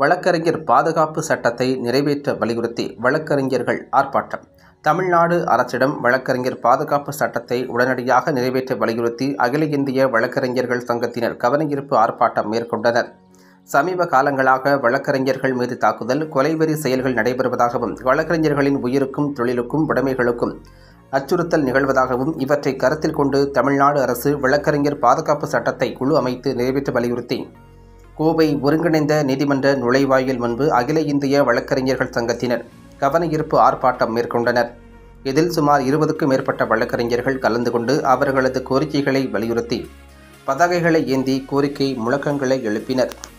வழக்கறிஞர் பாதுகாப்பு சட்டத்தை நிறைவேற்ற வலியுறுத்தி வழக்கறிஞர்கள் ஆர்ப்பாட்டம். தமிழ்நாடு அரசிடம் வழக்கறிஞர் பாதுகாப்பு சட்டத்தை உடனடியாக நிறைவேற்ற வலியுறுத்தி அகில இந்திய வழக்கறிஞர்கள் சங்கத்தினர் கவனஈர்ப்பு ஆர்ப்பாட்டம் மேற்கொண்டனர். சமீப காலங்களாக வழக்கறிஞர்கள் மீது தாக்குதல், கொலைவெறி செயல்கள் நடைபெறுவதாகவும், வழக்கறிஞர்களின் உயிருக்கும் தொழிலுக்கும் உடைமைகளுக்கும் அச்சுறுத்தல் நிகழ்வதாகவும், இவற்றை கருத்தில் கொண்டு தமிழ்நாடு அரசு வழக்கறிஞர் பாதுகாப்பு சட்டத்தை குழு அமைத்து நிறைவேற்ற வலியுறுத்தி கோவை ஒருங்கிணைந்த நீதிமன்ற நுழைவாயில் முன்பு அகில இந்திய வழக்கறிஞர்கள் சங்கத்தினர் கவனஈர்ப்பு ஆர்ப்பாட்டம் மேற்கொண்டனர். இதில் சுமார் 20க்கும் மேற்பட்ட வழக்கறிஞர்கள் கலந்து கொண்டு அவர்களது கோரிக்கைகளை வலியுறுத்தி பதாகைகளை ஏந்தி கோரிக்கை முழக்கங்களை எழுப்பினர்.